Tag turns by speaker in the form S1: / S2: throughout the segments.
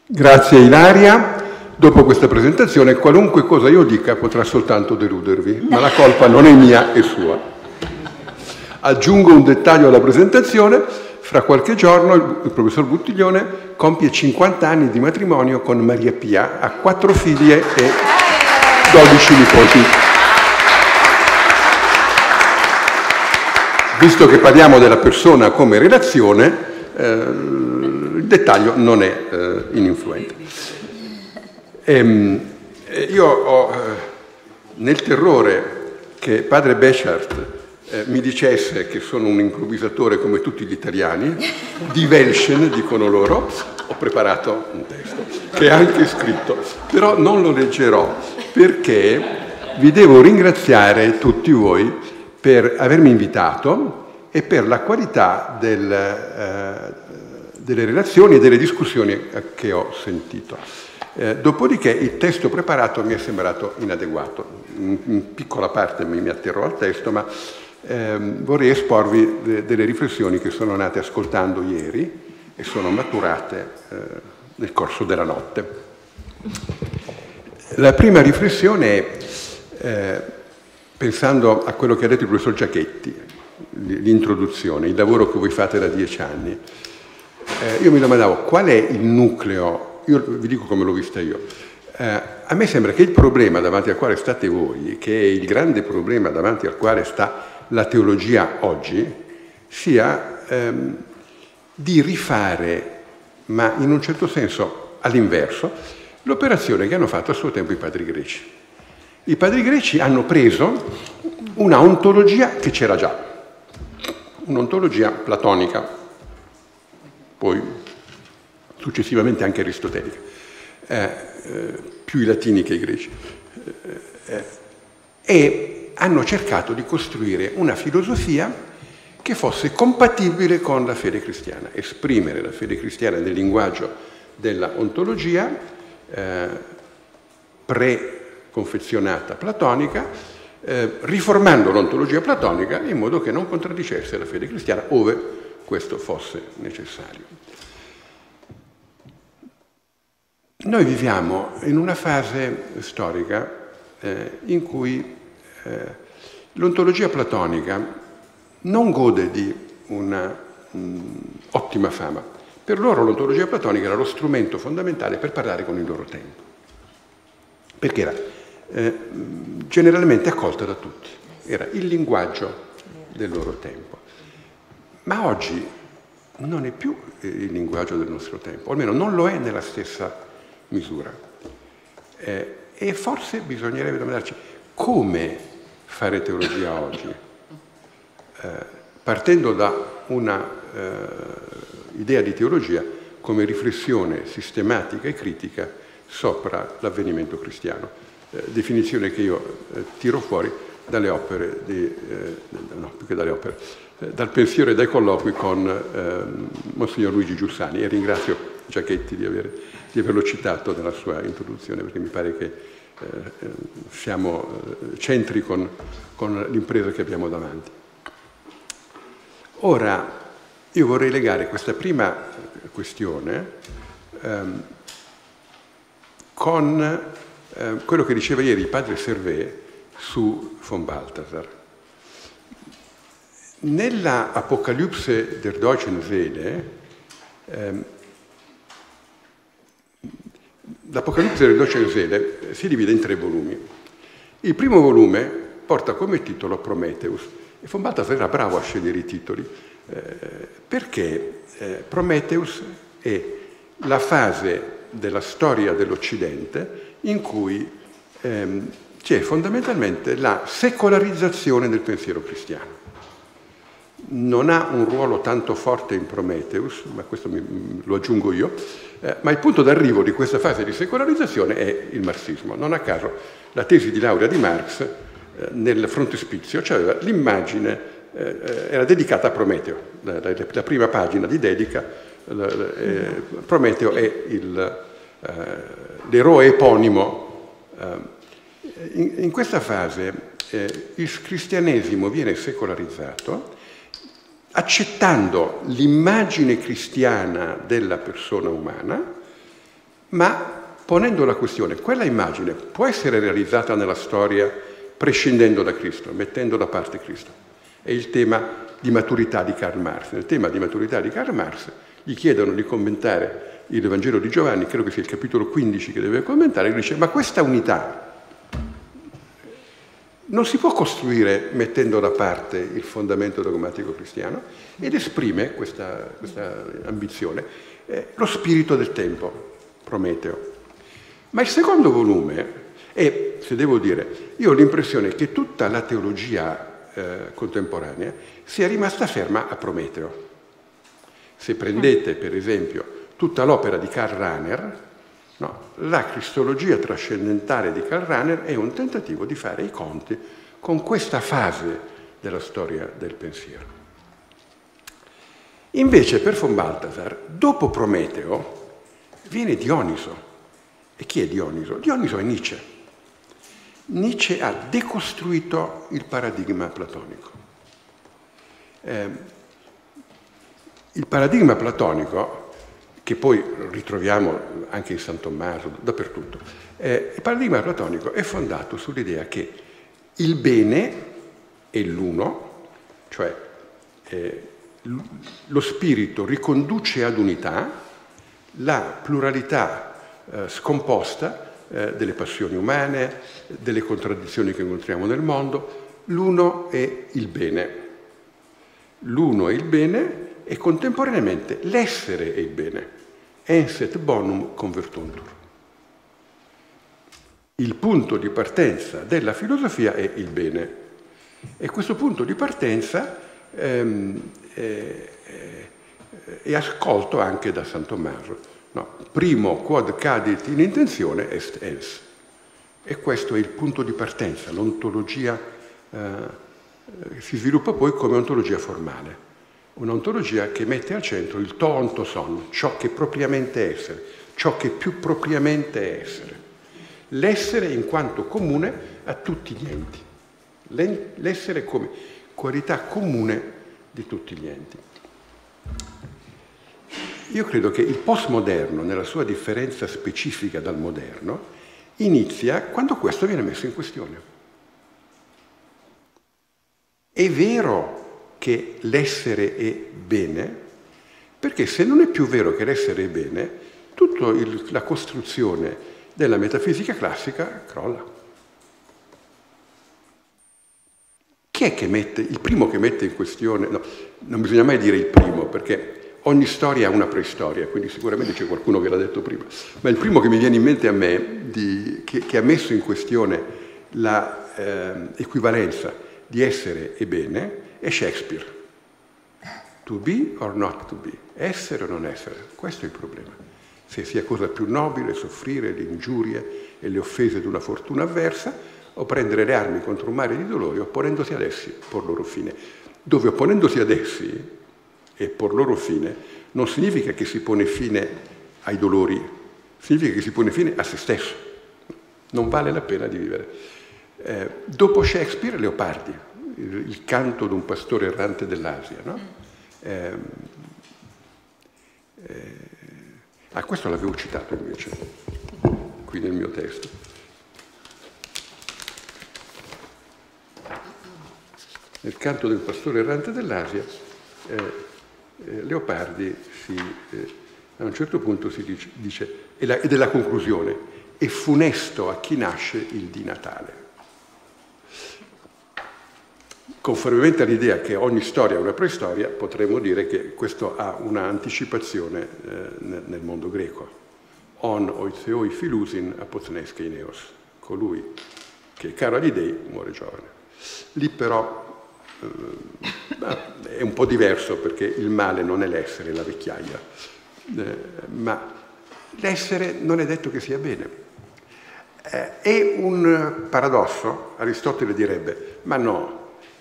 S1: Grazie Ilaria. Dopo questa presentazione qualunque cosa io dica potrà soltanto deludervi, ma la colpa non è mia, è sua. Aggiungo un dettaglio alla presentazione: fra qualche giorno il professor Buttiglione compie 50 anni di matrimonio con Maria Pia, ha 4 figlie e 12 nipoti. Visto che parliamo della persona come relazione, il dettaglio non è ininfluente. Io ho, nel terrore che padre Béchart mi dicesse che sono un improvvisatore come tutti gli italiani, di Welschen, dicono loro, ho preparato un testo che è anche scritto, però non lo leggerò perché vi devo ringraziare tutti voi per avermi invitato e per la qualità delle relazioni e delle discussioni che ho sentito. Dopodiché il testo preparato mi è sembrato inadeguato. In piccola parte mi atterrò al testo, ma vorrei esporvi delle riflessioni che sono nate ascoltando ieri e sono maturate nel corso della notte. La prima riflessione è pensando a quello che ha detto il professor Giachetti, l'introduzione, il lavoro che voi fate da 10 anni. Io mi domandavo qual è il nucleo. Io vi dico come l'ho vista io. A me sembra che il problema davanti al quale state voi, che è il grande problema davanti al quale sta la teologia oggi, sia di rifare, ma in un certo senso all'inverso, l'operazione che hanno fatto a suo tempo i padri greci. I padri greci hanno preso una ontologia che c'era già, un'ontologia platonica, poi successivamente anche aristotelica, più i latini che i greci, e hanno cercato di costruire una filosofia che fosse compatibile con la fede cristiana, esprimere la fede cristiana nel linguaggio della ontologia preconfezionata platonica, riformando l'ontologia platonica in modo che non contraddicesse la fede cristiana ove questo fosse necessario. Noi viviamo in una fase storica in cui l'ontologia platonica non gode di una ottima fama. Per loro l'ontologia platonica era lo strumento fondamentale per parlare con il loro tempo, perché era generalmente accolta da tutti, era il linguaggio del loro tempo. Ma oggi non è più il linguaggio del nostro tempo, o almeno non lo è nella stessa misura. E forse bisognerebbe domandarci come fare teologia oggi, partendo da una idea di teologia come riflessione sistematica e critica sopra l'avvenimento cristiano, definizione che io tiro fuori dalle opere no, più che dalle opere, dal pensiero e dai colloqui con Monsignor Luigi Giussani, e ringrazio Giachetti di averlo citato nella sua introduzione, perché mi pare che siamo centri con l'impresa che abbiamo davanti. Ora, io vorrei legare questa prima questione con quello che diceva ieri il padre Servet su von Balthasar. Nella Apocalypse der deutschen Seele, l'Apocalisse del Deutsche Seele si divide in 3 volumi. Il primo volume porta come titolo Prometheus, e von Balthasar era bravo a scegliere i titoli, perché Prometheus è la fase della storia dell'Occidente in cui c'è fondamentalmente la secolarizzazione del pensiero cristiano. Non ha un ruolo tanto forte in Prometheus, ma questo lo aggiungo io, ma il punto d'arrivo di questa fase di secolarizzazione è il marxismo. Non a caso la tesi di laurea di Marx nel frontespizio c'aveva l'immagine, era dedicata a Prometeo, la prima pagina di dedica, Prometeo è l'eroe eponimo. In questa fase il cristianesimo viene secolarizzato, accettando l'immagine cristiana della persona umana, ma ponendo la questione, quella immagine può essere realizzata nella storia prescindendo da Cristo, mettendo da parte Cristo. È il tema di maturità di Karl Marx. Nel tema di maturità di Karl Marx gli chiedono di commentare il Vangelo di Giovanni, credo che sia il capitolo 15 che deve commentare, e lui dice: ma questa unità non si può costruire mettendo da parte il fondamento dogmatico cristiano, ed esprime questa ambizione lo spirito del tempo, Prometeo. Ma il secondo volume, e se devo dire, io ho l'impressione che tutta la teologia contemporanea sia rimasta ferma a Prometeo. Se prendete per esempio tutta l'opera di Karl Rahner, no, la cristologia trascendentale di Karl Rahner è un tentativo di fare i conti con questa fase della storia del pensiero. Invece per von Balthasar, dopo Prometeo, viene Dioniso. E chi è Dioniso? Dioniso è Nietzsche. Nietzsche ha decostruito il paradigma platonico. Il paradigma platonico, che poi ritroviamo anche in San Tommaso, dappertutto, il paradigma platonico è fondato sull'idea che il bene è l'uno, cioè lo spirito riconduce ad unità la pluralità scomposta delle passioni umane, delle contraddizioni che incontriamo nel mondo. L'uno è il bene. L'uno è il bene e contemporaneamente l'essere è il bene. Ens et bonum convertuntur. Il punto di partenza della filosofia è il bene. E questo punto di partenza è accolto anche da San Tommaso. No, primo quod cadit in intenzione est ens. E questo è il punto di partenza. L'ontologia si sviluppa poi come ontologia formale, un'ontologia che mette al centro il to onto son, ciò che propriamente è essere, ciò che più propriamente è essere. L'essere in quanto comune a tutti gli enti, l'essere come qualità comune di tutti gli enti. Io credo che il postmoderno, nella sua differenza specifica dal moderno, inizia quando questo viene messo in questione. È vero che l'essere è bene, perché se non è più vero che l'essere è bene, tutta la costruzione della metafisica classica crolla. Chi è che mette, il primo che mette in questione, no, non bisogna mai dire il primo, perché ogni storia ha una preistoria, quindi sicuramente c'è qualcuno che l'ha detto prima. Ma il primo che mi viene in mente a me, che ha messo in questione l'equivalenza di essere e bene, è Shakespeare. To be or not to be? Essere o non essere? Questo è il problema. Se sia cosa più nobile soffrire le ingiurie e le offese di una fortuna avversa, o prendere le armi contro un mare di dolori, opponendosi ad essi, por loro fine. Dove opponendosi ad essi e por loro fine non significa che si pone fine ai dolori, significa che si pone fine a se stesso. Non vale la pena di vivere. Dopo Shakespeare, Leopardi, il canto di un pastore errante dell'Asia, no? Questo l'avevo citato invece, qui nel mio testo. Nel canto del pastore errante dell'Asia, Leopardi a un certo punto si dice, ed è la conclusione: è funesto a chi nasce il di Natale. Conformemente all'idea che ogni storia è una preistoria, potremmo dire che questo ha un'anticipazione nel mondo greco. On oitheoi filusin apothnesken eos, colui che è caro agli dei muore giovane. Lì però è un po' diverso, perché il male non è l'essere, è la vecchiaia, ma l'essere non è detto che sia bene. È un paradosso. Aristotele direbbe: ma no,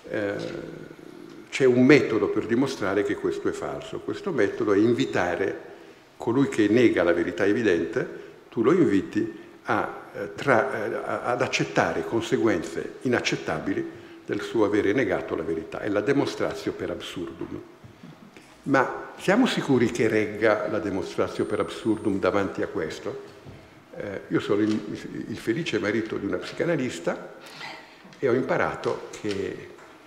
S1: c'è un metodo per dimostrare che questo è falso. Questo metodo è invitare colui che nega la verità evidente, tu lo inviti ad accettare conseguenze inaccettabili del suo avere negato la verità. È la demonstratio per absurdum. Ma siamo sicuri che regga la demonstratio per absurdum davanti a questo? Io sono il felice marito di una psicanalista e ho imparato che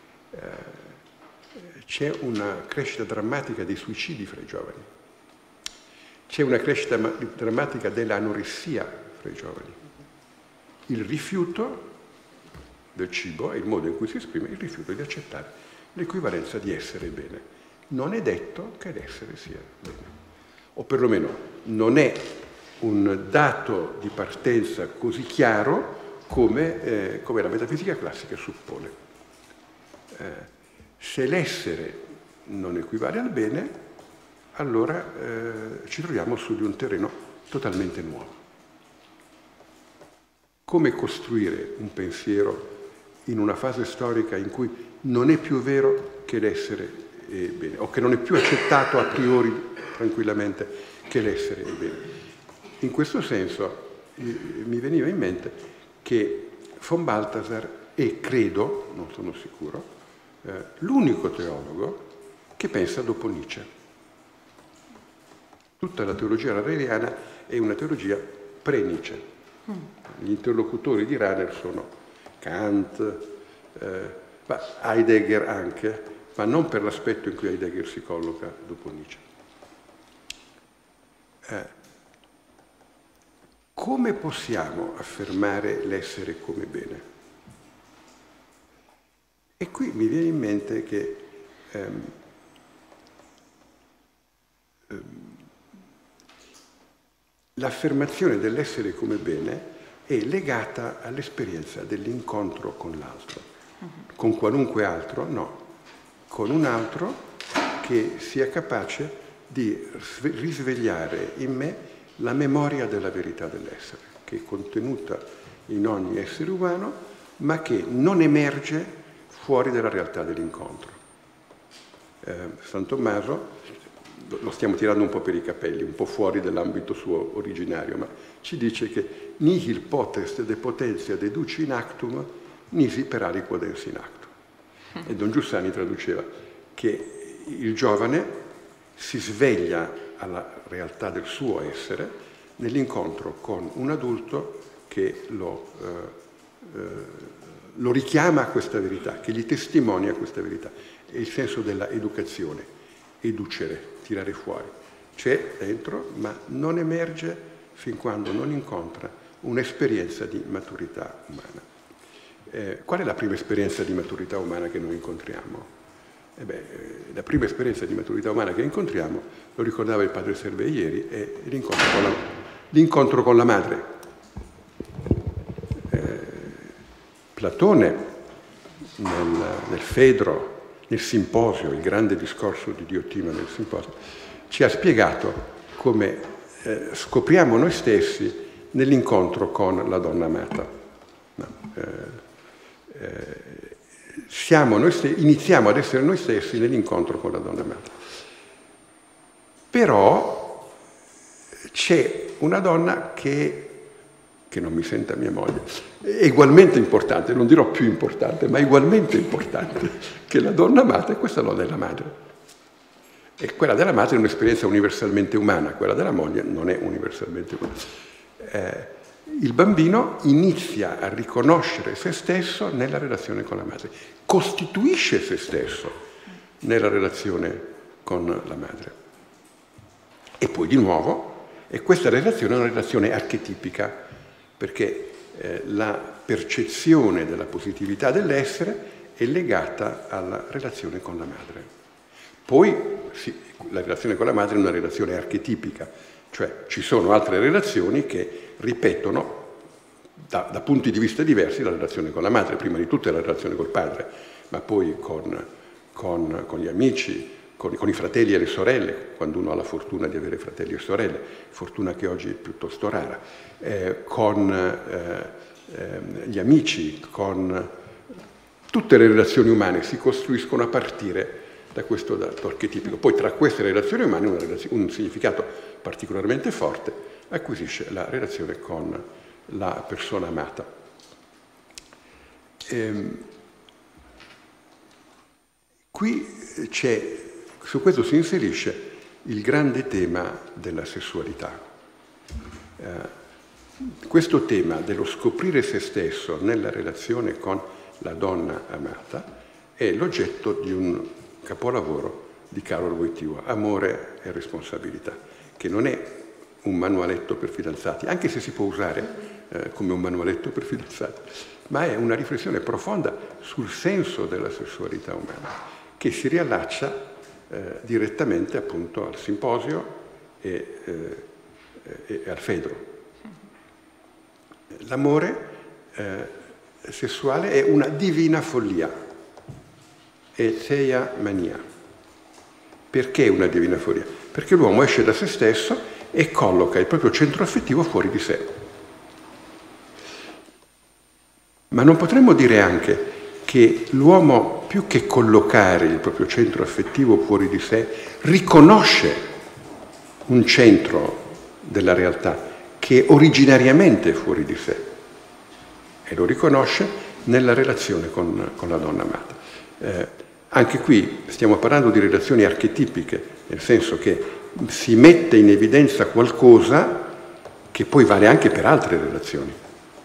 S1: c'è una crescita drammatica dei suicidi fra i giovani. C'è una crescita drammatica dell'anoressia fra i giovani. Il rifiuto del cibo è il modo in cui si esprime il rifiuto di accettare l'equivalenza di essere bene. Non è detto che l'essere sia bene, o perlomeno non è un dato di partenza così chiaro come la metafisica classica suppone. Se l'essere non equivale al bene, allora ci troviamo su di un terreno totalmente nuovo. Come costruire un pensiero in una fase storica in cui non è più vero che l'essere è bene, o che non è più accettato a priori tranquillamente che l'essere è bene? In questo senso mi veniva in mente che von Balthasar è, credo, non sono sicuro, l'unico teologo che pensa dopo Nietzsche. Tutta la teologia rahneriana è una teologia pre-Nietzsche. Gli interlocutori di Rahner sono Kant, Heidegger anche, ma non per l'aspetto in cui Heidegger si colloca dopo Nietzsche. Come possiamo affermare l'essere come bene? E qui mi viene in mente che l'affermazione dell'essere come bene è legata all'esperienza dell'incontro con l'altro. Con qualunque altro? No. Con un altro che sia capace di risvegliare in me la memoria della verità dell'essere, che è contenuta in ogni essere umano, ma che non emerge fuori dalla realtà dell'incontro. San Tommaso, lo stiamo tirando un po' per i capelli, un po' fuori dall'ambito suo originario, ma ci dice che nihil potest de potentia deduci in actum, nisi per aliquo dens in actum. E Don Giussani traduceva che il giovane si sveglia alla realtà del suo essere nell'incontro con un adulto che lo richiama a questa verità, che gli testimonia questa verità. È il senso della educazione, educere, tirare fuori. C'è dentro, ma non emerge fin quando non incontra un'esperienza di maturità umana. Qual è la prima esperienza di maturità umana che noi incontriamo? La prima esperienza di maturità umana che incontriamo, lo ricordava il padre Servet ieri, è l'incontro con la madre. Platone, nel Fedro, nel Simposio, il grande discorso di Diotima nel Simposio, ci ha spiegato come scopriamo noi stessi nell'incontro con la donna amata. Iniziamo ad essere noi stessi nell'incontro con la donna amata. Però c'è una donna che non mi senta mia moglie, è ugualmente importante, non dirò più importante, ma ugualmente importante che la donna amata, e questa donna è la madre. E quella della madre è un'esperienza universalmente umana, quella della moglie non è universalmente umana. Il bambino inizia a riconoscere se stesso nella relazione con la madre, costituisce se stesso nella relazione con la madre. E poi di nuovo, e questa relazione è una relazione archetipica, perché la percezione della positività dell'essere è legata alla relazione con la madre. Poi la relazione con la madre è una relazione archetipica, cioè ci sono altre relazioni che ripetono da punti di vista diversi la relazione con la madre. Prima di tutto è la relazione col padre, ma poi con gli amici, con i fratelli e le sorelle, quando uno ha la fortuna di avere fratelli e sorelle, fortuna che oggi è piuttosto rara, con gli amici, con tutte le relazioni umane si costruiscono a partire da questo dato archetipico. Poi tra queste relazioni umane un significato particolarmente forte acquisisce la relazione con la persona amata. Qui c'è, su questo si inserisce il grande tema della sessualità. Questo tema dello scoprire se stesso nella relazione con la donna amata è l'oggetto di un capolavoro di Karol Wojtyła, Amore e responsabilità, che non è un manualetto per fidanzati, anche se si può usare come un manualetto per fidanzati, ma è una riflessione profonda sul senso della sessualità umana, che si riallaccia direttamente appunto al Simposio e al Fedro. L'amore sessuale è una divina follia, è theia mania. Perché una divina follia? Perché l'uomo esce da se stesso e colloca il proprio centro affettivo fuori di sé. Ma non potremmo dire anche che l'uomo, più che collocare il proprio centro affettivo fuori di sé, riconosce un centro della realtà che originariamente è fuori di sé e lo riconosce nella relazione con la donna amata. Anche qui stiamo parlando di relazioni archetipiche, nel senso che si mette in evidenza qualcosa che poi vale anche per altre relazioni.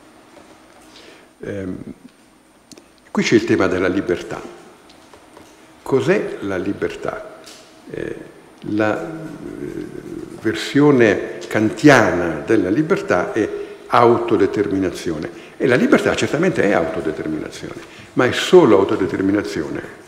S1: Qui c'è il tema della libertà. Cos'è la libertà? La versione kantiana della libertà è autodeterminazione. E la libertà certamente è autodeterminazione, ma è solo autodeterminazione.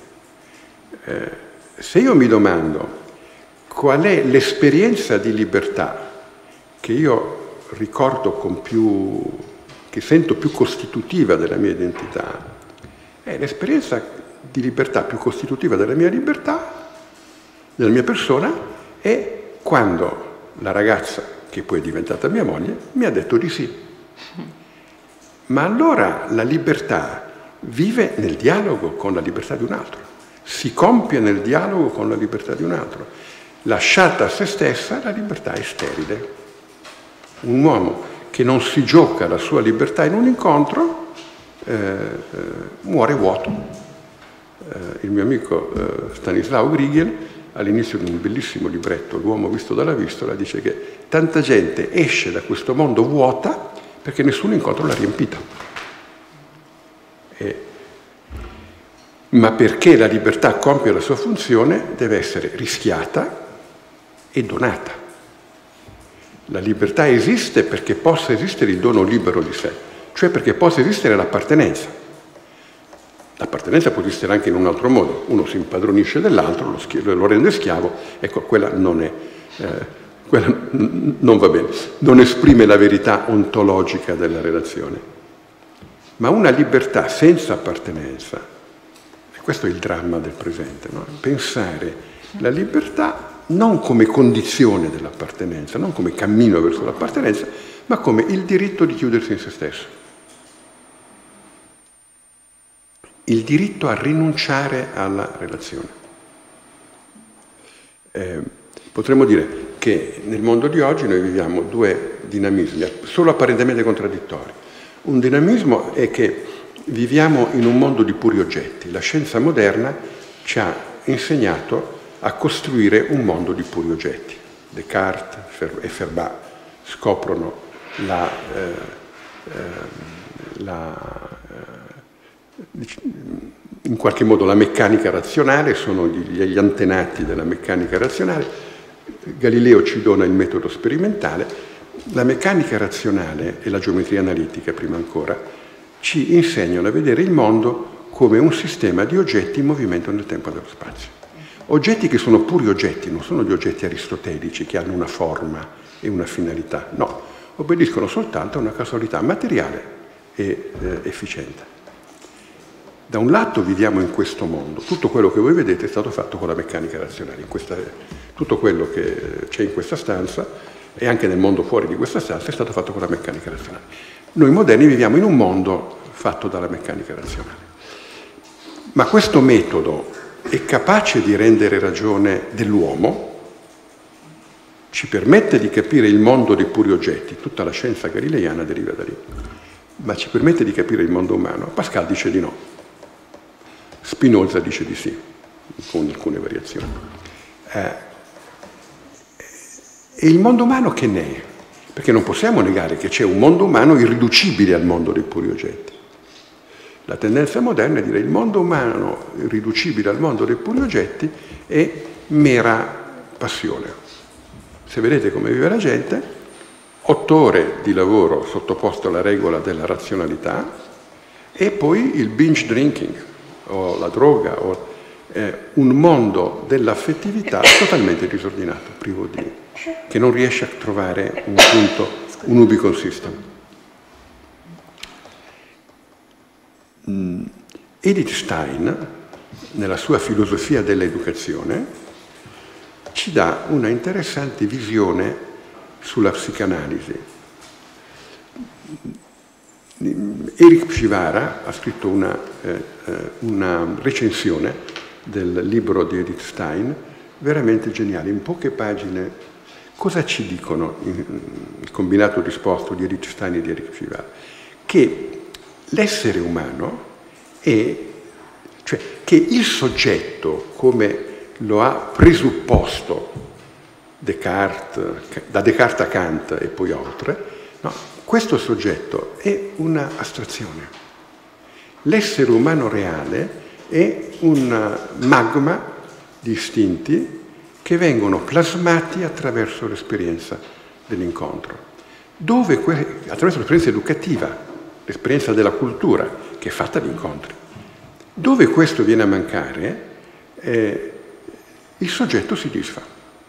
S1: Se io mi domando qual è l'esperienza di libertà che io ricordo che sento più costitutiva della mia identità, l'esperienza di libertà più costitutiva della mia libertà, della mia persona, è quando la ragazza, che poi è diventata mia moglie, mi ha detto di sì. Ma allora la libertà vive nel dialogo con la libertà di un altro, si compie nel dialogo con la libertà di un altro. Lasciata a se stessa, la libertà è sterile. Un uomo che non si gioca la sua libertà in un incontro muore vuoto. Il mio amico Stanislao Grigiel, all'inizio di un bellissimo libretto, L'uomo visto dalla Vistola, dice che tanta gente esce da questo mondo vuota perché nessun incontro l'ha riempita. Ma perché la libertà compie la sua funzione deve essere rischiata e donata. La libertà esiste perché possa esistere il dono libero di sé, cioè perché possa esistere l'appartenenza. L'appartenenza può esistere anche in un altro modo. Uno si impadronisce dell'altro, lo rende schiavo, ecco, quella non va bene, non esprime la verità ontologica della relazione. Ma una libertà senza appartenenza, e questo è il dramma del presente, no? Pensare la libertà non come condizione dell'appartenenza, non come cammino verso l'appartenenza, ma come il diritto di chiudersi in se stesso. Il diritto a rinunciare alla relazione. Potremmo dire che nel mondo di oggi noi viviamo due dinamismi, solo apparentemente contraddittori. Un dinamismo è che viviamo in un mondo di puri oggetti. La scienza moderna ci ha insegnato a costruire un mondo di puri oggetti. Descartes e Fermat scoprono in qualche modo la meccanica razionale, sono gli antenati della meccanica razionale. Galileo ci dona il metodo sperimentale. La meccanica razionale e la geometria analitica, prima ancora, ci insegnano a vedere il mondo come un sistema di oggetti in movimento nel tempo e nello spazio. Oggetti che sono puri oggetti, non sono gli oggetti aristotelici che hanno una forma e una finalità, no, obbediscono soltanto a una casualità materiale e efficiente. Da un lato viviamo in questo mondo, tutto quello che voi vedete è stato fatto con la meccanica razionale, tutto quello che c'è in questa stanza e anche nel mondo fuori di questa stanza è stato fatto con la meccanica razionale. Noi moderni viviamo in un mondo fatto dalla meccanica razionale. Ma questo metodo è capace di rendere ragione dell'uomo, ci permette di capire il mondo dei puri oggetti, tutta la scienza galileiana deriva da lì, ma ci permette di capire il mondo umano. Pascal dice di no, Spinoza dice di sì, con alcune variazioni. E il mondo umano che ne è? Perché non possiamo negare che c'è un mondo umano irriducibile al mondo dei puri oggetti. La tendenza moderna è dire il mondo umano irriducibile al mondo dei puri oggetti è mera passione. Se vedete come vive la gente, 8 ore di lavoro sottoposto alla regola della razionalità e poi il binge drinking o la droga o un mondo dell'affettività totalmente disordinato, privo di, che non riesce a trovare un punto, un Ubicon system. Edith Stein, nella sua filosofia dell'educazione, ci dà una interessante visione sulla psicanalisi. Eric Pshivara ha scritto una recensione del libro di Edith Stein veramente geniale. In poche pagine cosa ci dicono il combinato disposto di Edith Stein e di Eric Pshivara? Che l'essere umano è, cioè che il soggetto, come lo ha presupposto Descartes, da Descartes a Kant e poi oltre, no, questo soggetto è una astrazione. L'essere umano reale è un magma di istinti che vengono plasmati attraverso l'esperienza dell'incontro, attraverso l'esperienza educativa, l'esperienza della cultura, che è fatta di incontri. Dove questo viene a mancare, il soggetto si disfa,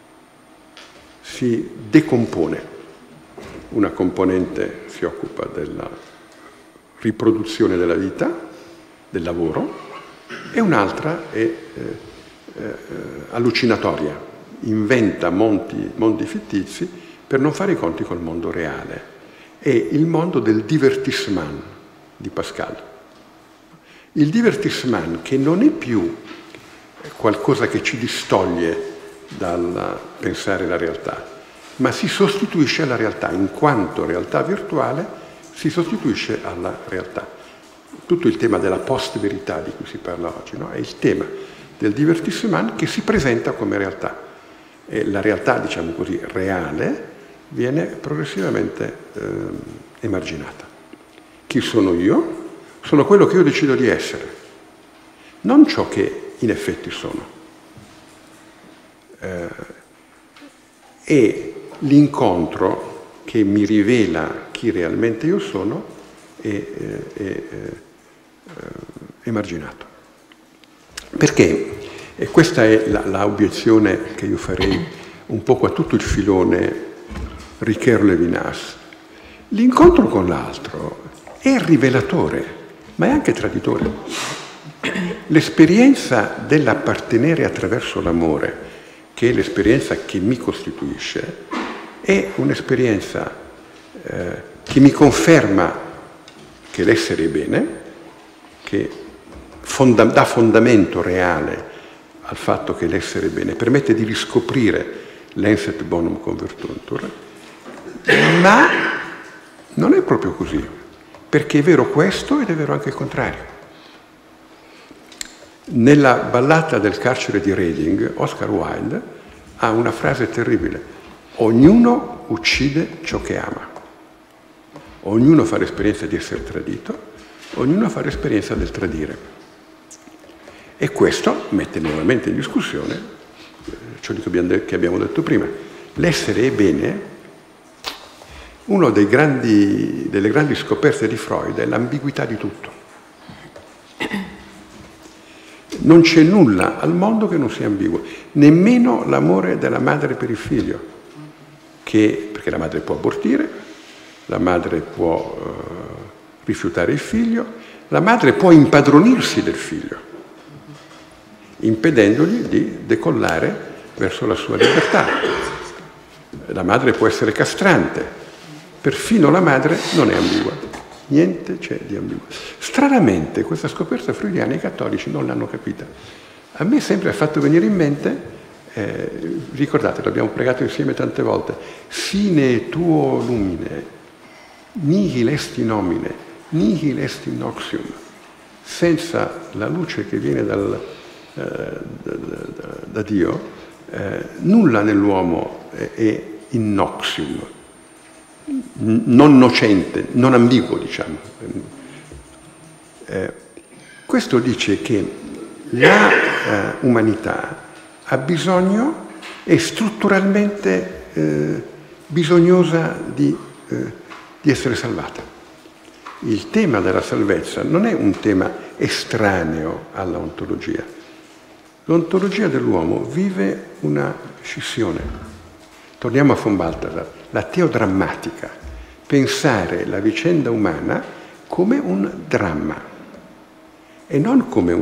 S1: si decompone. Una componente si occupa della riproduzione della vita, del lavoro, e un'altra è allucinatoria, inventa mondi fittizi per non fare i conti col mondo reale. È il mondo del divertissement di Pascal. Il divertissement che non è più qualcosa che ci distoglie dal pensare la realtà, ma si sostituisce alla realtà, in quanto realtà virtuale si sostituisce alla realtà. Tutto il tema della post-verità di cui si parla oggi, no? È il tema del divertissement che si presenta come realtà. E la realtà, diciamo così, reale, viene progressivamente emarginata. Chi sono io? Sono quello che io decido di essere, non ciò che in effetti sono. E l'incontro che mi rivela chi realmente io sono è emarginato. Perché? E questa è l'obiezione che io farei un poco a tutto il filone Ricoeur-Levinas. L'incontro con l'altro è rivelatore, ma è anche traditore. L'esperienza dell'appartenere attraverso l'amore, che è l'esperienza che mi costituisce, è un'esperienza che mi conferma che l'essere è bene, che dà fondamento reale al fatto che l'essere è bene, permette di riscoprire l'ens et bonum convertuntur, ma non è proprio così, perché è vero questo ed è vero anche il contrario. Nella ballata del carcere di Reading, Oscar Wilde ha una frase terribile: ognuno uccide ciò che ama. Ognuno fa l'esperienza di essere tradito, ognuno fa l'esperienza del tradire. E questo mette nuovamente in discussione ciò che abbiamo detto prima. L'essere è bene. Una delle grandi scoperte di Freud è l'ambiguità di tutto. Non c'è nulla al mondo che non sia ambiguo, nemmeno l'amore della madre per il figlio, perché la madre può abortire, la madre può rifiutare il figlio, la madre può impadronirsi del figlio, impedendogli di decollare verso la sua libertà. La madre può essere castrante, perfino la madre non è ambigua. Niente c'è di ambiguo. Stranamente questa scoperta freudiana i cattolici non l'hanno capita. A me sempre ha fatto venire in mente, ricordate, l'abbiamo pregato insieme tante volte, sine tuo lumine, nihil est in nomine, nihil est in oxium. Senza la luce che viene da Dio nulla nell'uomo è innoxium, non nocente, non ambiguo, diciamo. Questo dice che la umanità ha bisogno, è strutturalmente bisognosa di essere salvata. Il tema della salvezza non è un tema estraneo alla ontologia. L'ontologia dell'uomo vive una scissione. Torniamo a von Balthasar, la teodrammatica, pensare la vicenda umana come un dramma e non come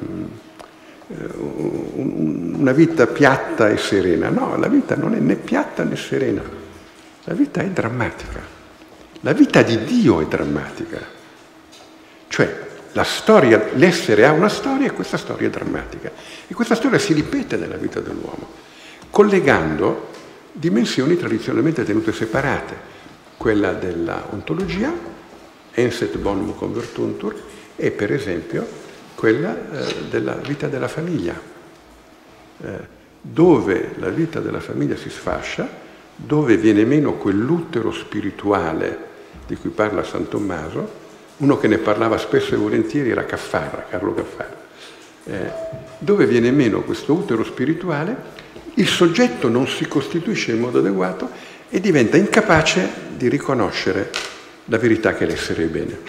S1: una vita piatta e serena. No, la vita non è né piatta né serena, la vita è drammatica. La vita di Dio è drammatica, cioè la storia, l'essere ha una storia e questa storia è drammatica. E questa storia si ripete nella vita dell'uomo, collegando dimensioni tradizionalmente tenute separate, quella della ontologia, ens et bonum convertuntur, e per esempio quella della vita della famiglia, dove la vita della famiglia si sfascia, dove viene meno quell'utero spirituale di cui parla San Tommaso. Uno che ne parlava spesso e volentieri era Caffarra, Carlo Caffarra. Dove viene meno questo utero spirituale, il soggetto non si costituisce in modo adeguato e diventa incapace di riconoscere la verità che l'essere è bene.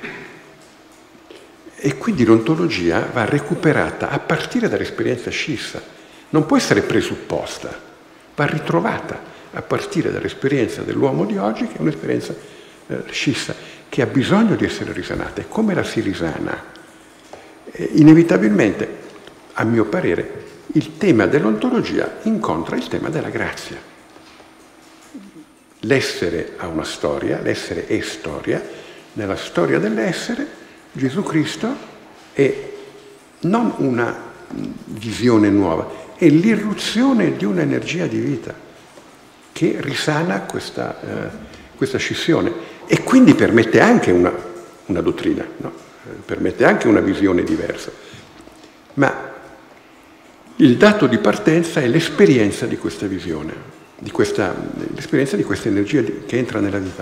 S1: E quindi l'ontologia va recuperata a partire dall'esperienza scissa. Non può essere presupposta, va ritrovata a partire dall'esperienza dell'uomo di oggi, che è un'esperienza scissa, che ha bisogno di essere risanata. E come la si risana? Inevitabilmente, a mio parere, il tema dell'ontologia incontra il tema della grazia. L'essere ha una storia, l'essere è storia. Nella storia dell'essere, Gesù Cristo è non una visione nuova, è l'irruzione di un'energia di vita che risana questa scissione e quindi permette anche una dottrina, no? Permette anche una visione diversa. Ma il dato di partenza è l'esperienza di questa visione, l'esperienza di questa energia che entra nella vita.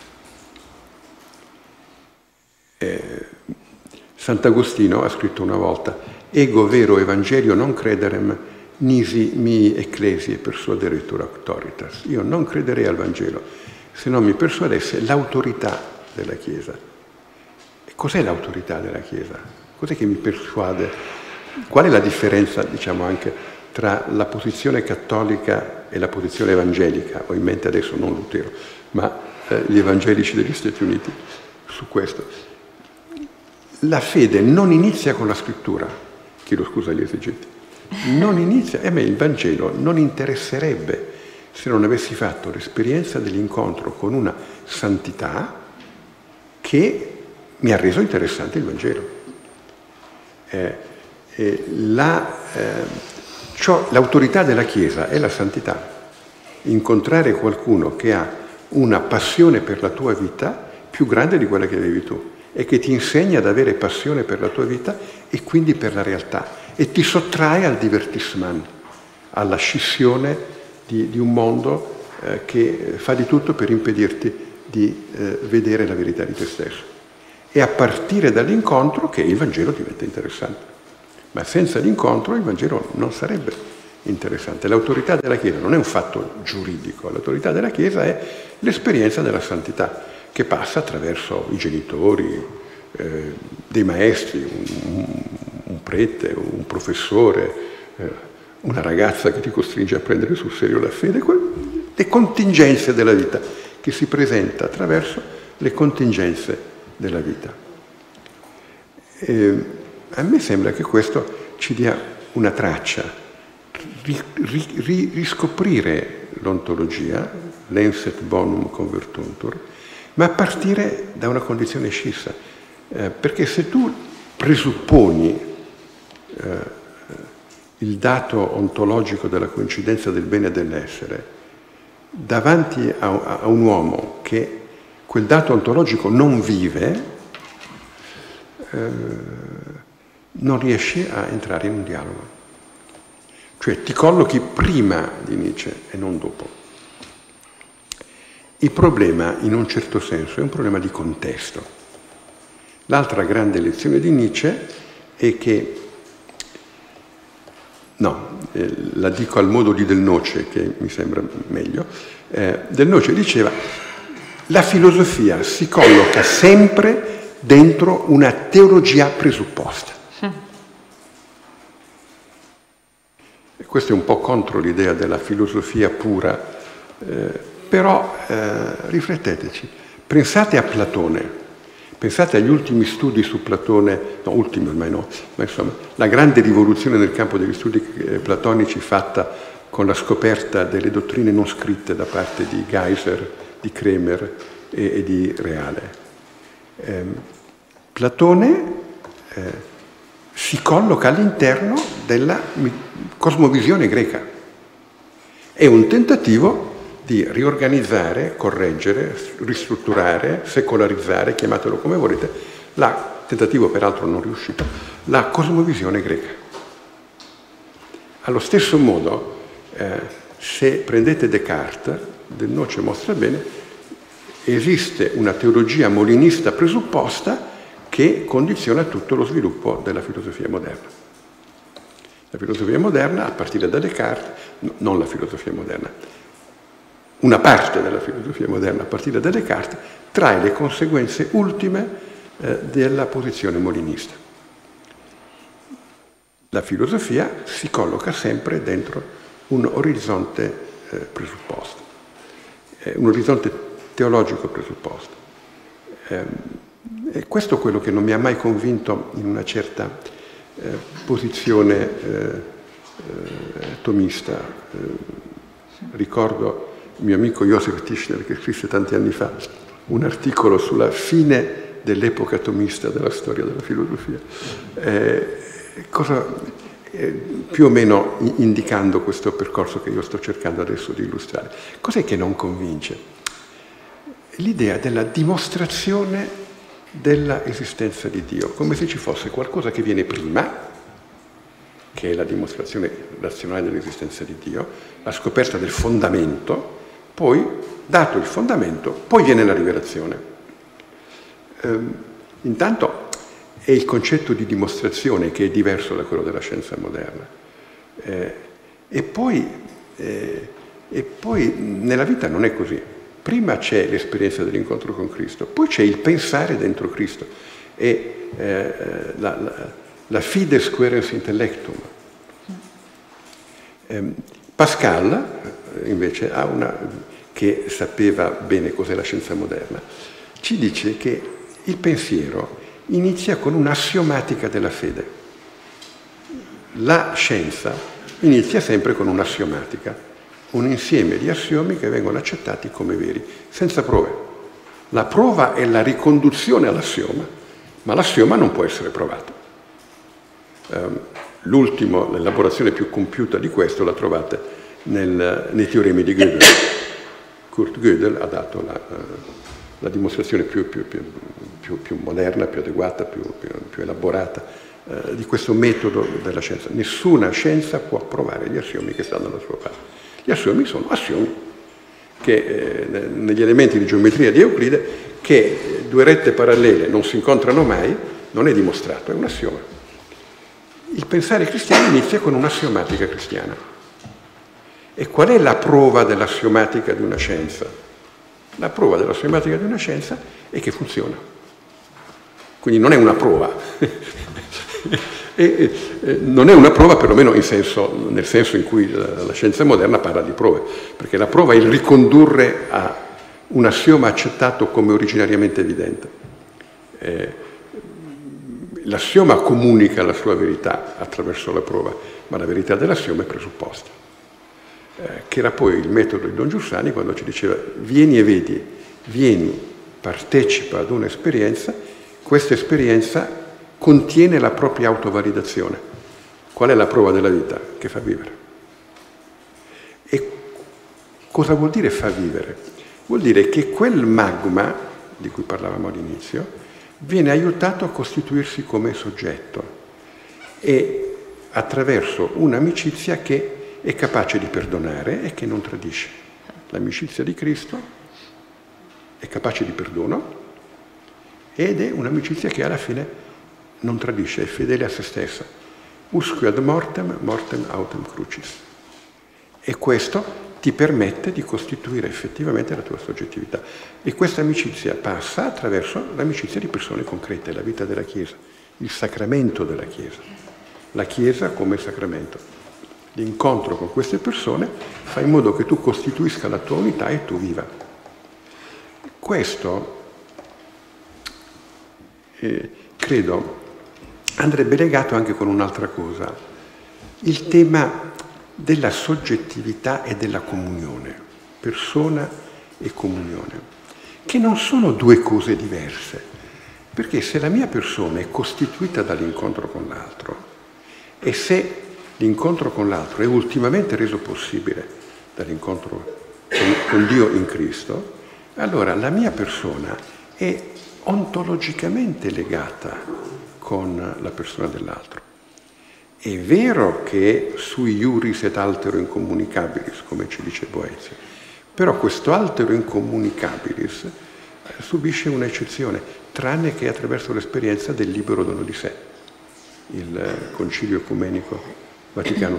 S1: Sant'Agostino ha scritto una volta: ego vero evangelio non crederem, nisi mii ecclesiae persuaderetur auctoritas. Io non crederei al Vangelo se non mi persuadesse l'autorità della Chiesa. E cos'è l'autorità della Chiesa? Cos'è che mi persuade? Qual è la differenza, diciamo, anche tra la posizione cattolica e la posizione evangelica? Ho in mente adesso non Lutero, ma gli evangelici degli Stati Uniti su questo. La fede non inizia con la scrittura, chiedo scusa agli esegeti, non inizia, e a me il Vangelo non interesserebbe se non avessi fatto l'esperienza dell'incontro con una santità che mi ha reso interessante il Vangelo. L'autorità della Chiesa è la santità. Incontrare qualcuno che ha una passione per la tua vita più grande di quella che avevi tu e che ti insegna ad avere passione per la tua vita e quindi per la realtà e ti sottrae al divertissement, alla scissione di un mondo che fa di tutto per impedirti di vedere la verità di te stesso. E a partire dall'incontro che il Vangelo diventa interessante. Ma senza l'incontro il Vangelo non sarebbe interessante. L'autorità della Chiesa non è un fatto giuridico, l'autorità della Chiesa è l'esperienza della santità che passa attraverso i genitori, dei maestri, un prete, un professore, una ragazza che ti costringe a prendere sul serio la fede, le contingenze della vita che si presenta attraverso le contingenze della vita. A me sembra che questo ci dia una traccia, riscoprire l'ontologia, l'ens et bonum convertuntur, ma a partire da una condizione scissa, perché se tu presupponi il dato ontologico della coincidenza del bene e dell'essere davanti a un uomo che quel dato ontologico non vive, non riesci a entrare in un dialogo. cioè ti collochi prima di Nietzsche e non dopo. Il problema, in un certo senso, è un problema di contesto. L'altra grande lezione di Nietzsche è che, la dico al modo di Del Noce, che mi sembra meglio. Del Noce diceva: la filosofia si colloca sempre dentro una teologia presupposta. E questo è un po' contro l'idea della filosofia pura, però rifletteteci. Pensate a Platone. Pensate agli ultimi studi su Platone, no, ultimi ormai no, ma insomma, la grande rivoluzione nel campo degli studi platonici fatta con la scoperta delle dottrine non scritte da parte di Geiser, di Kremer e di Reale. Platone si colloca all'interno della cosmovisione greca. È un tentativo di riorganizzare, correggere, ristrutturare, secolarizzare, chiamatelo come volete, tentativo peraltro non riuscito, la cosmovisione greca. Allo stesso modo, se prendete Descartes, Del Noce mostra bene, esiste una teologia molinista presupposta che condiziona tutto lo sviluppo della filosofia moderna. La filosofia moderna, a partire da Descartes, non la filosofia moderna, una parte della filosofia moderna a partire da Descartes trae le conseguenze ultime della posizione molinista. La filosofia si colloca sempre dentro un orizzonte presupposto, un orizzonte teologico presupposto. E questo è quello che non mi ha mai convinto in una certa posizione tomista. Ricordo il mio amico Joseph Tischner, che scrisse tanti anni fa un articolo sulla fine dell'epoca tomista della storia della filosofia, più o meno indicando questo percorso che io sto cercando adesso di illustrare. Cos'è che non convince? L'idea della dimostrazione della esistenza di Dio, come se ci fosse qualcosa che viene prima, che è la dimostrazione razionale dell'esistenza di Dio, la scoperta del fondamento. Poi, dato il fondamento, poi viene la rivelazione. Intanto è il concetto di dimostrazione che è diverso da quello della scienza moderna. E poi nella vita non è così. Prima c'è l'esperienza dell'incontro con Cristo, poi c'è il pensare dentro Cristo. E la fides querens intellectum. Pascal, invece, che sapeva bene cos'è la scienza moderna, ci dice che il pensiero inizia con un'assiomatica della fede. La scienza inizia sempre con un'assiomatica, un insieme di assiomi che vengono accettati come veri, senza prove. La prova è la riconduzione all'assioma, ma l'assioma non può essere provato. L'elaborazione più compiuta di questo la trovate nei teoremi di Gödel. Kurt Gödel ha dato la dimostrazione più moderna, più adeguata, più elaborata di questo metodo della scienza. Nessuna scienza può provare gli assiomi che stanno alla sua parte. Gli assiomi sono assiomi che negli elementi di geometria di Euclide, che due rette parallele non si incontrano mai, non è dimostrato, è un assioma. Il pensare cristiano inizia con un'assiomatica cristiana. E qual è la prova dell'assiomatica di una scienza? La prova dell'assiomatica di una scienza è che funziona. Quindi non è una prova. Non è una prova perlomeno nel senso in cui la scienza moderna parla di prove, perché la prova è il ricondurre a un assioma accettato come originariamente evidente. L'assioma comunica la sua verità attraverso la prova, ma la verità dell'assioma è presupposta. Che era poi il metodo di Don Giussani quando ci diceva: vieni e vedi, vieni, partecipa ad un'esperienza, questa esperienza contiene la propria autovalidazione. Qual è la prova della vita? Che fa vivere. E cosa vuol dire fa vivere? Vuol dire che quel magma di cui parlavamo all'inizio viene aiutato a costituirsi come soggetto e attraverso un'amicizia che è capace di perdonare e che non tradisce. L'amicizia di Cristo è capace di perdono ed è un'amicizia che alla fine non tradisce, è fedele a se stessa. Usque ad mortem, mortem autem crucis. E questo ti permette di costituire effettivamente la tua soggettività. E questa amicizia passa attraverso l'amicizia di persone concrete, la vita della Chiesa, il sacramento della Chiesa, la Chiesa come sacramento. L'incontro con queste persone fa in modo che tu costituisca la tua unità e tu viva. Questo, credo, andrebbe legato anche con un'altra cosa, il tema della soggettività e della comunione, persona e comunione, che non sono due cose diverse, perché se la mia persona è costituita dall'incontro con l'altro e se l'incontro con l'altro è ultimamente reso possibile dall'incontro con Dio in Cristo, allora la mia persona è ontologicamente legata con la persona dell'altro. È vero che sui iuris et altero incomunicabilis, come ci dice Boezio, però questo altero incomunicabilis subisce un'eccezione, tranne che attraverso l'esperienza del libero dono di sé, il Concilio Ecumenico Vaticano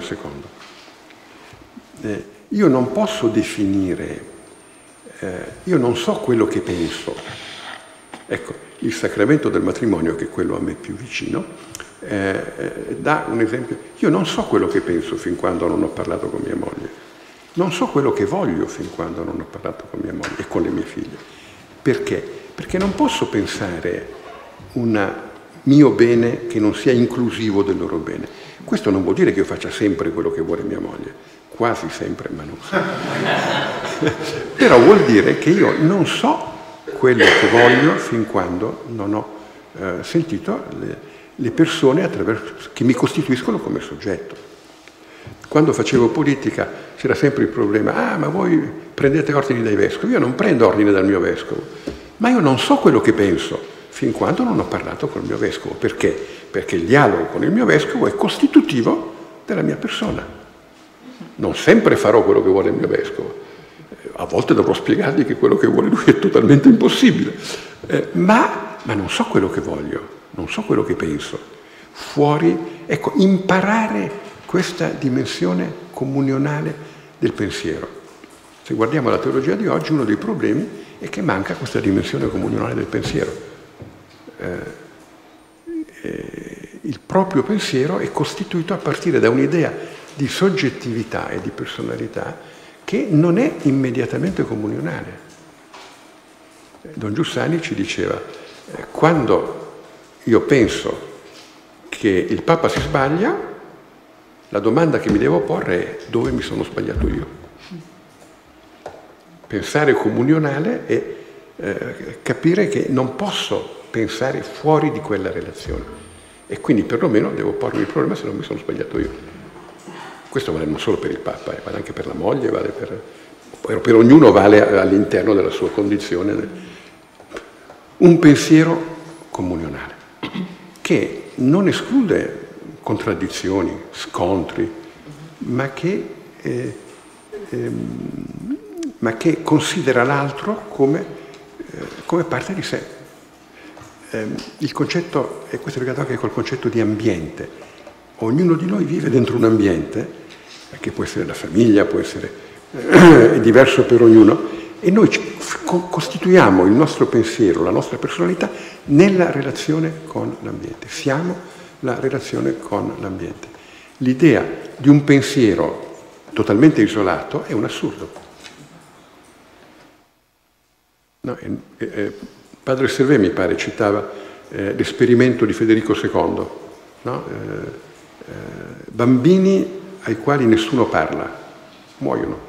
S1: II. Io non posso definire, io non so quello che penso. Ecco, il sacramento del matrimonio, che è quello a me più vicino, dà un esempio. Io non so quello che penso fin quando non ho parlato con mia moglie, non so quello che voglio fin quando non ho parlato con mia moglie e con le mie figlie. Perché? Perché non posso pensare un mio bene che non sia inclusivo del loro bene. Questo non vuol dire che io faccia sempre quello che vuole mia moglie, quasi sempre, ma non sempre. Però vuol dire che io non so quello che voglio fin quando non ho sentito le persone che mi costituiscono come soggetto. Quando facevo politica c'era sempre il problema, ma voi prendete ordini dai vescovi. Io non prendo ordine dal mio vescovo, ma io non so quello che penso fin quando non ho parlato col mio vescovo. Perché? Perché il dialogo con il mio vescovo è costitutivo della mia persona. Non sempre farò quello che vuole il mio vescovo. A volte dovrò spiegargli che quello che vuole lui è totalmente impossibile. Ma non so quello che voglio. Non so quello che penso. Fuori, ecco, imparare questa dimensione comunionale del pensiero. Se guardiamo la teologia di oggi, uno dei problemi è che manca questa dimensione comunionale del pensiero. Il proprio pensiero è costituito a partire da un'idea di soggettività e di personalità che non è immediatamente comunionale. Don Giussani ci diceva, quando io penso che il Papa si sbaglia, la domanda che mi devo porre è dove mi sono sbagliato io. Pensare comunionale è capire che non posso pensare fuori di quella relazione e quindi perlomeno devo pormi il problema se non mi sono sbagliato io. Questo vale non solo per il Papa, vale anche per la moglie, vale per ognuno, vale all'interno della sua condizione. Un pensiero comunionale che non esclude contraddizioni, scontri, ma che considera l'altro come parte di sé. Il concetto, e questo è legato anche col concetto di ambiente. Ognuno di noi vive dentro un ambiente, che può essere la famiglia, può essere è diverso per ognuno, e noi costituiamo il nostro pensiero, la nostra personalità nella relazione con l'ambiente. Siamo la relazione con l'ambiente. L'idea di un pensiero totalmente isolato è un assurdo. No, Padre Servet, mi pare, citava l'esperimento di Federico II, no? Bambini ai quali nessuno parla muoiono.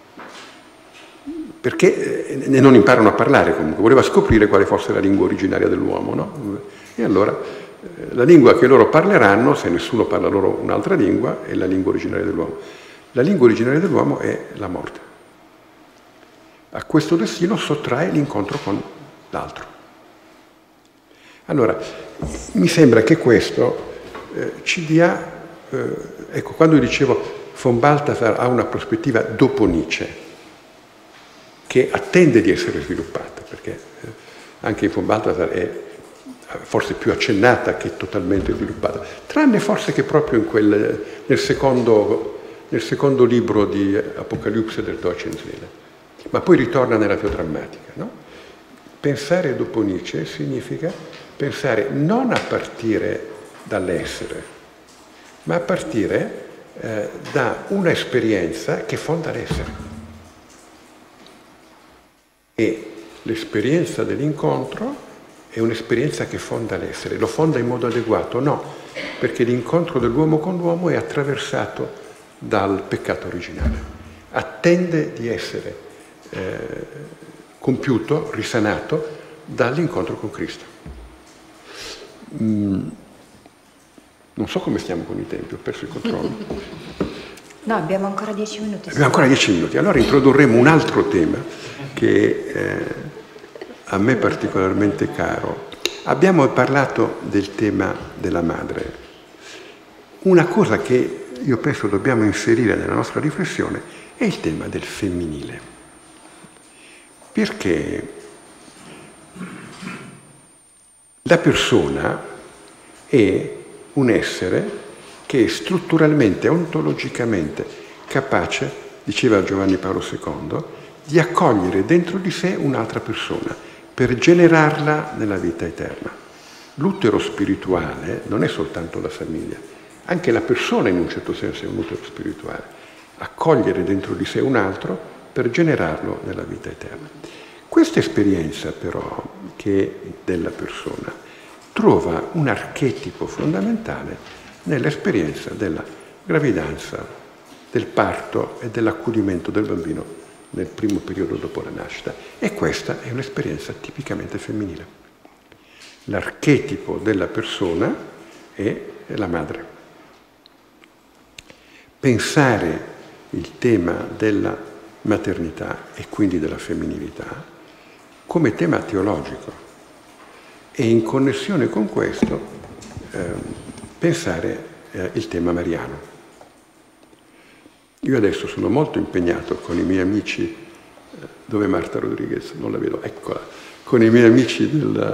S1: Perché non imparano a parlare comunque, voleva scoprire quale fosse la lingua originaria dell'uomo, no? E allora la lingua che loro parleranno, se nessuno parla loro un'altra lingua, è la lingua originaria dell'uomo. La lingua originaria dell'uomo è la morte. A questo destino sottrae l'incontro con l'altro. Allora, mi sembra che questo ci dia ecco, quando dicevo von Balthasar ha una prospettiva dopo Nietzsche, che attende di essere sviluppata, perché anche in von Balthasar è forse più accennata che totalmente sviluppata, tranne forse che proprio nel secondo libro di Apocalisse del Deutschen Seele, ma poi ritorna nella teodrammatica, no? Pensare dopo Nietzsche significa pensare non a partire dall'essere, ma a partire da una esperienza che fonda l'essere. E l'esperienza dell'incontro è un'esperienza che fonda l'essere. Lo fonda in modo adeguato? No, perché l'incontro dell'uomo con l'uomo è attraversato dal peccato originale. Attende di essere compiuto, risanato dall'incontro con Cristo. Non so come stiamo con i tempi, ho perso il controllo.
S2: No, abbiamo ancora 10 minuti.
S1: Abbiamo ancora 10 minuti. Allora introdurremo un altro tema che a me è particolarmente caro. Abbiamo parlato del tema della madre. Una cosa che io penso dobbiamo inserire nella nostra riflessione è il tema del femminile. Perché la persona è un essere che è strutturalmente, ontologicamente capace, diceva Giovanni Paolo II, di accogliere dentro di sé un'altra persona per generarla nella vita eterna. L'utero spirituale non è soltanto la famiglia, anche la persona in un certo senso è un utero spirituale. Accogliere dentro di sé un altro per generarlo nella vita eterna. Questa esperienza però, che è della persona, trova un archetipo fondamentale nell'esperienza della gravidanza, del parto e dell'accudimento del bambino nel primo periodo dopo la nascita. E questa è un'esperienza tipicamente femminile. L'archetipo della persona è la madre. Pensare il tema della maternità e quindi della femminilità come tema teologico e in connessione con questo pensare il tema mariano. Io adesso sono molto impegnato con i miei amici, dove è Marta Rodriguez? Non la vedo, eccola, con i miei amici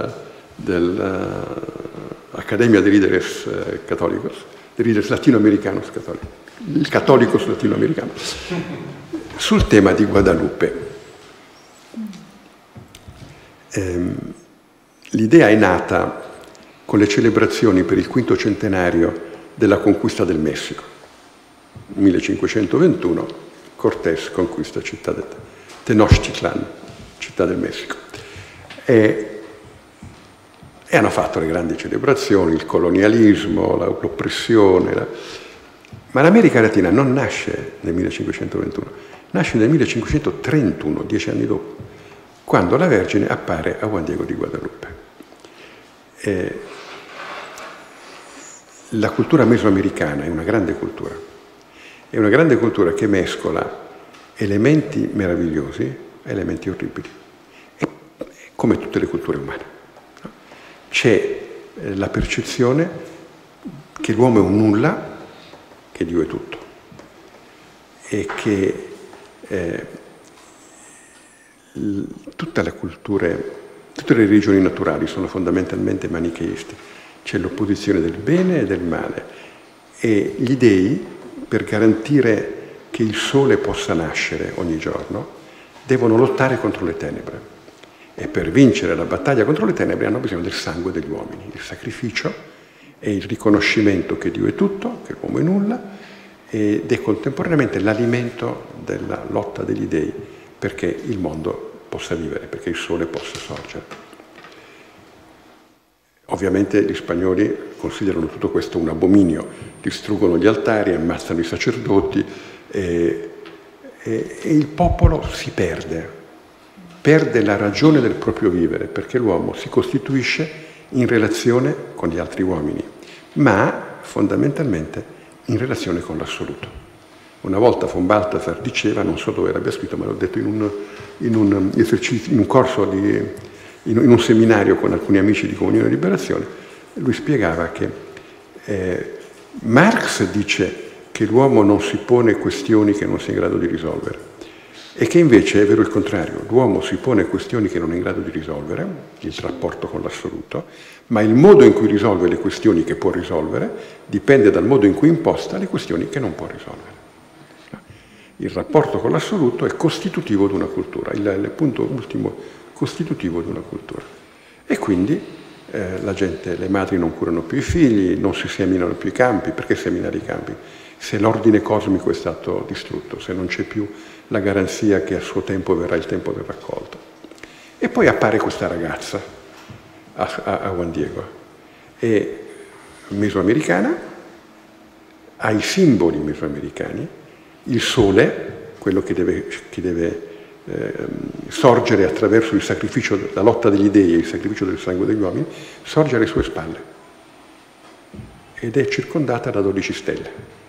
S1: dell'Accademia de Líderes Católicos, de Líderes Latinoamericanos Católicos, il Católicos latinoamericano, sul tema di Guadalupe. L'idea è nata con le celebrazioni per il 5° centenario della conquista del Messico. 1521 Cortés conquista città del Tenochtitlan, città del Messico. E hanno fatto le grandi celebrazioni, il colonialismo, l'oppressione. Ma l'America Latina non nasce nel 1521, nasce nel 1531, 10 anni dopo, quando la Vergine appare a Juan Diego di Guadalupe. La cultura mesoamericana è una grande cultura che mescola elementi meravigliosi e elementi orribili, come tutte le culture umane. C'è la percezione che l'uomo è un nulla, che Dio è tutto, e che tutte le religioni naturali sono fondamentalmente manicheisti. C'è l'opposizione del bene e del male, e gli dei, per garantire che il sole possa nascere ogni giorno, devono lottare contro le tenebre, e per vincere la battaglia contro le tenebre hanno bisogno del sangue degli uomini. Il sacrificio è il riconoscimento che Dio è tutto, che l'uomo è nulla, ed è contemporaneamente l'alimento della lotta degli dei perché il mondo possa vivere, perché il sole possa sorgere. Ovviamente gli spagnoli considerano tutto questo un abominio, distruggono gli altari, ammazzano i sacerdoti e il popolo si perde la ragione del proprio vivere, perché l'uomo si costituisce in relazione con gli altri uomini, ma fondamentalmente in relazione con l'assoluto. Una volta von Balthasar diceva, non so dove l'abbia scritto, ma l'ho detto in un corso in un seminario con alcuni amici di Comunione e Liberazione, lui spiegava che Marx dice che l'uomo non si pone questioni che non sia in grado di risolvere e che invece è vero il contrario, l'uomo si pone questioni che non è in grado di risolvere, il rapporto con l'assoluto, ma il modo in cui risolve le questioni che può risolvere dipende dal modo in cui imposta le questioni che non può risolvere. Il rapporto con l'assoluto è costitutivo di una cultura, il punto ultimo costitutivo di una cultura. E quindi le madri non curano più i figli, non si seminano più i campi. Perché seminare i campi? Se l'ordine cosmico è stato distrutto, se non c'è più la garanzia che a suo tempo verrà il tempo del raccolto. E poi appare questa ragazza a Juan Diego, è mesoamericana, ha i simboli mesoamericani, il sole, quello che deve sorgere attraverso il sacrificio, la lotta degli dei e il sacrificio del sangue degli uomini, sorge alle sue spalle ed è circondata da 12 stelle.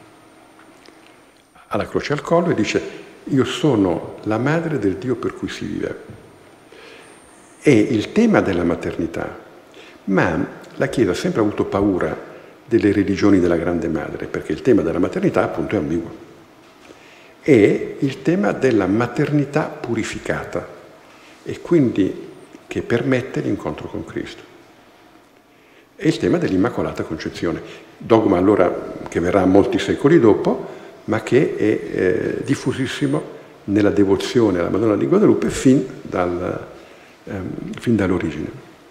S1: Ha la croce al collo e dice: io sono la madre del Dio per cui si vive. È il tema della maternità, ma la Chiesa ha sempre avuto paura delle religioni della grande madre, perché il tema della maternità appunto è ambiguo. È il tema della maternità purificata e quindi che permette l'incontro con Cristo. È il tema dell'Immacolata Concezione, dogma allora che verrà molti secoli dopo, ma che è diffusissimo nella devozione alla Madonna di Guadalupe fin dall'origine.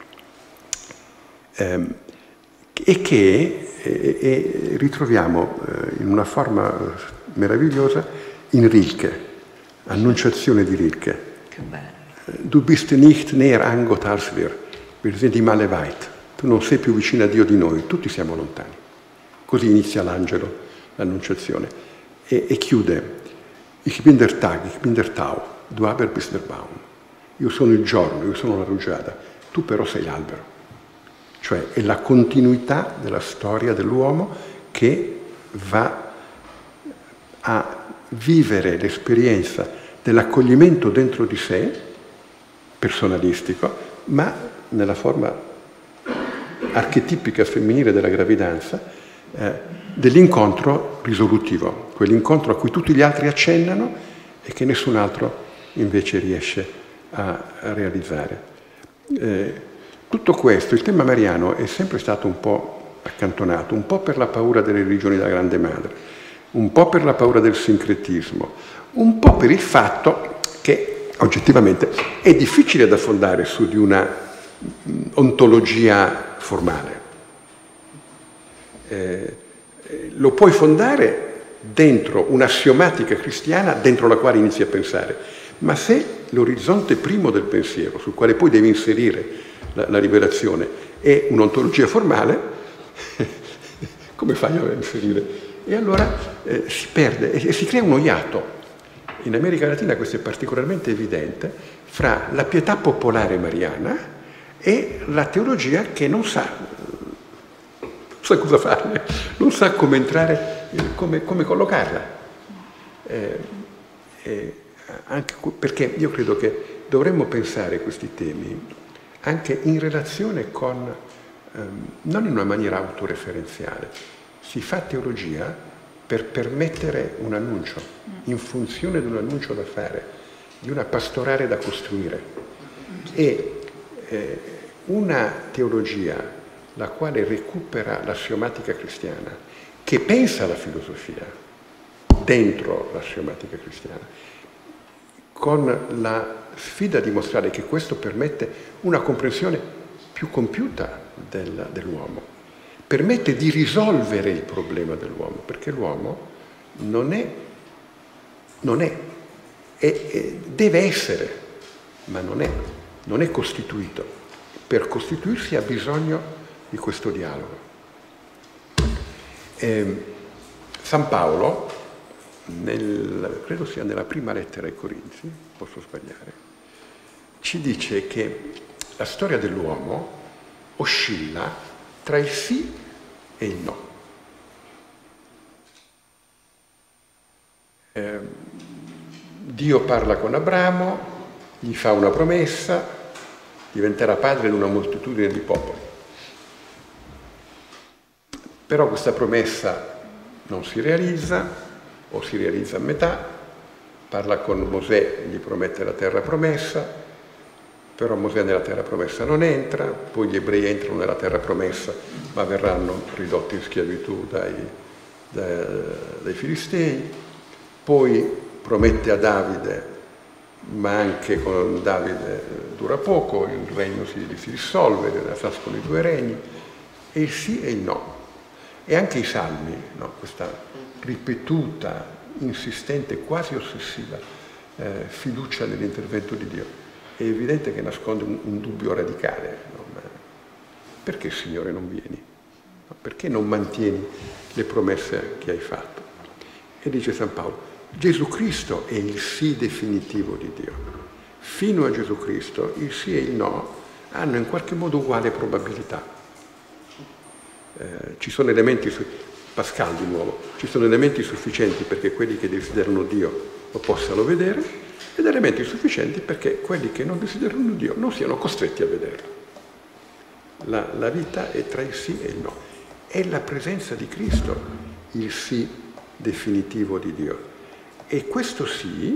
S1: E che ritroviamo in una forma meravigliosa in Rilke, Annunciazione di Rilke.
S2: Che bello.
S1: Du bist nicht näher an Gott als wir sind ihm alle weit. Tu non sei più vicino a Dio di noi, tutti siamo lontani. Così inizia l'angelo, l'Annunciazione, e chiude: Ich bin der Tag, ich bin der Tau, du aber bist der Baum. Io sono il giorno, io sono la rugiada, tu però sei l'albero. Cioè è la continuità della storia dell'uomo che va a vivere l'esperienza dell'accoglimento dentro di sé, personalistico, ma nella forma archetipica femminile della gravidanza, dell'incontro risolutivo, quell'incontro a cui tutti gli altri accennano e che nessun altro invece riesce a realizzare. Tutto questo, il tema mariano, è sempre stato un po' accantonato, un po' per la paura delle religioni della grande madre, un po' per la paura del sincretismo, un po' per il fatto che oggettivamente è difficile da fondare su di una ontologia formale. Lo puoi fondare dentro un'assiomatica cristiana dentro la quale inizi a pensare, ma se l'orizzonte primo del pensiero, sul quale poi devi inserire la rivelazione, è un'ontologia formale, come fai a inserire? E allora si perde e si crea uno iato. In America Latina questo è particolarmente evidente fra la pietà popolare mariana e la teologia che non sa cosa farne, non sa come entrare, come collocarla. Anche perché io credo che dovremmo pensare questi temi anche in relazione con, non in una maniera autoreferenziale. Si fa teologia per permettere un annuncio, in funzione di un annuncio da fare, di una pastorale da costruire. E una teologia la quale recupera l'assiomatica cristiana, che pensa alla filosofia dentro l'assiomatica cristiana, con la sfida di mostrare che questo permette una comprensione più compiuta dell'uomo, permette di risolvere il problema dell'uomo, perché l'uomo deve essere, ma non è costituito. Per costituirsi ha bisogno di questo dialogo. San Paolo, credo sia nella prima lettera ai Corinzi, posso sbagliare, ci dice che la storia dell'uomo oscilla tra il sì e il no. Dio parla con Abramo, gli fa una promessa, diventerà padre di una moltitudine di popoli. Però questa promessa non si realizza, o si realizza a metà. Parla con Mosè, gli promette la terra promessa, però Mosè nella terra promessa non entra, poi gli ebrei entrano nella terra promessa, ma verranno ridotti in schiavitù dai Filistei. Poi promette a Davide, ma anche con Davide dura poco, il regno si dissolve, nascono i due regni, e il sì e il no. E anche i salmi, no? Questa ripetuta, insistente, quasi ossessiva fiducia nell'intervento di Dio. È evidente che nasconde un dubbio radicale. No? Perché, Signore, non vieni? No? Perché non mantieni le promesse che hai fatto? E dice San Paolo, Gesù Cristo è il sì definitivo di Dio. Fino a Gesù Cristo il sì e il no hanno in qualche modo uguale probabilità. Ci sono elementi, Pascal di nuovo, ci sono elementi sufficienti perché quelli che desiderano Dio lo possano vedere ed elementi sufficienti perché quelli che non desiderano Dio non siano costretti a vederlo. La vita è tra il sì e il no. È la presenza di Cristo il sì definitivo di Dio. E questo sì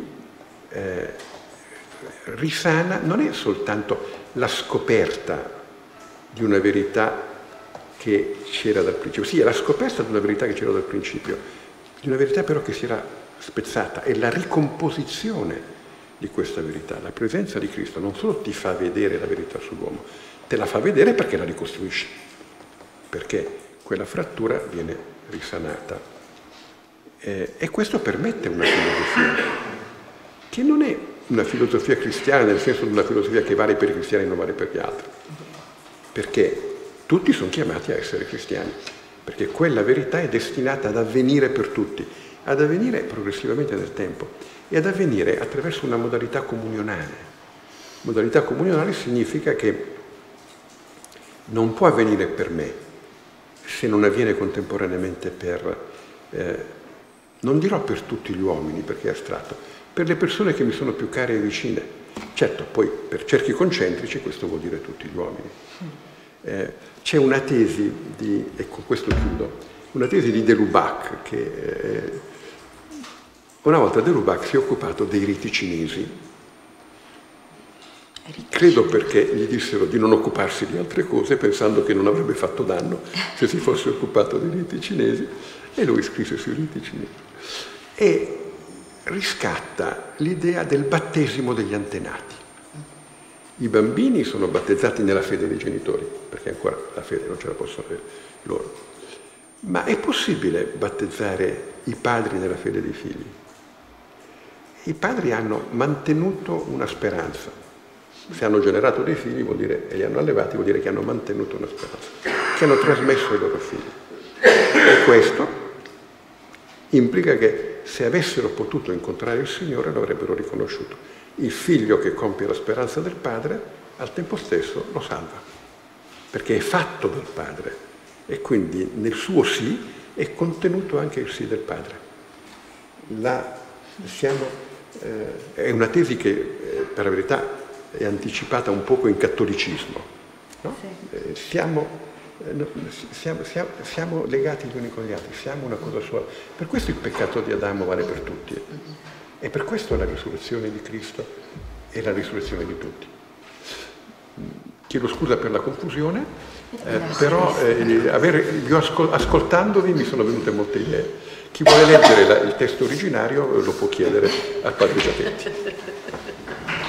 S1: risana, non è soltanto la scoperta di una verità che c'era dal principio. Sì, è la scoperta di una verità che c'era dal principio, di una verità però che si era spezzata, è la ricomposizione di questa verità. La presenza di Cristo non solo ti fa vedere la verità sull'uomo, te la fa vedere perché la ricostruisce, perché quella frattura viene risanata. E questo permette una filosofia che non è una filosofia cristiana nel senso di una filosofia che vale per i cristiani e non vale per gli altri, perché tutti sono chiamati a essere cristiani, perché quella verità è destinata ad avvenire per tutti, ad avvenire progressivamente nel tempo e ad avvenire attraverso una modalità comunionale. Modalità comunionale significa che non può avvenire per me se non avviene contemporaneamente non dirò per tutti gli uomini perché è astratto, per le persone che mi sono più care e vicine. Certo, poi per cerchi concentrici questo vuol dire tutti gli uomini. C'è una tesi e con questo chiudo, una tesi di de Lubac, che una volta de Lubac si è occupato dei riti cinesi, credo perché gli dissero di non occuparsi di altre cose, pensando che non avrebbe fatto danno se si fosse occupato dei riti cinesi, e lui scrisse sui riti cinesi. E riscatta l'idea del battesimo degli antenati. I bambini sono battezzati nella fede dei genitori, perché ancora la fede non ce la possono avere loro. Ma è possibile battezzare i padri nella fede dei figli? I padri hanno mantenuto una speranza. Se hanno generato dei figli vuol dire, e li hanno allevati, vuol dire che hanno mantenuto una speranza, che hanno trasmesso ai loro figli. E questo implica che se avessero potuto incontrare il Signore lo avrebbero riconosciuto. Il figlio che compie la speranza del padre al tempo stesso lo salva, perché è fatto dal padre e quindi nel suo sì è contenuto anche il sì del padre. È una tesi che per la verità è anticipata un poco in cattolicismo, no? Sì. Siamo legati gli uni con gli altri, siamo una cosa sola. Per questo il peccato di Adamo vale per tutti. E per questo la risurrezione di Cristo è la risurrezione di tutti. Chiedo scusa per la confusione, però ascoltandovi mi sono venute molte idee. Chi vuole leggere il testo originario lo può chiedere al padre Giachetti.